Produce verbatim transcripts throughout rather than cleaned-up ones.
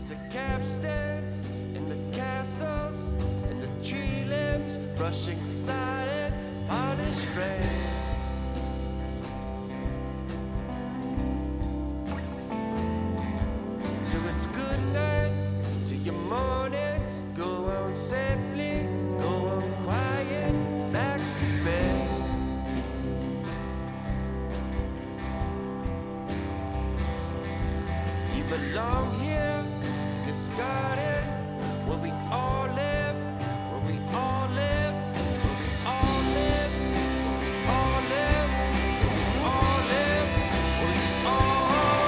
Past the capstans and the castles and the tree limbs brushing silent polished frame. So it's good night to your mornings. Go on simply, go on quiet, back to bed. You belong here in this garden where we all live, where we all live, where we all live, where we all live, where we all live, where we all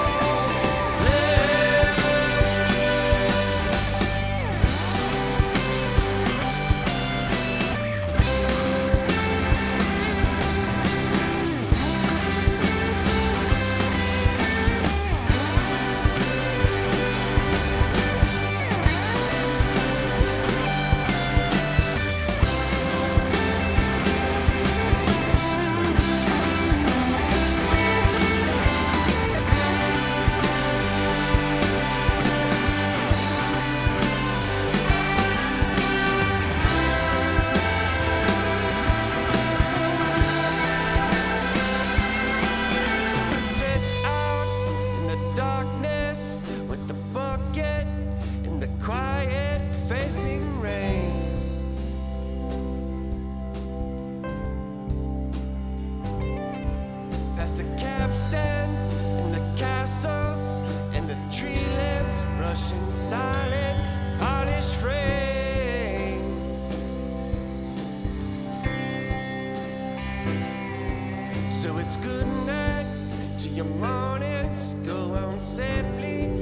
past the capstan and the castles and the tree limbs brushing silent polished frame. So it's good night to your mornings. Go on simply.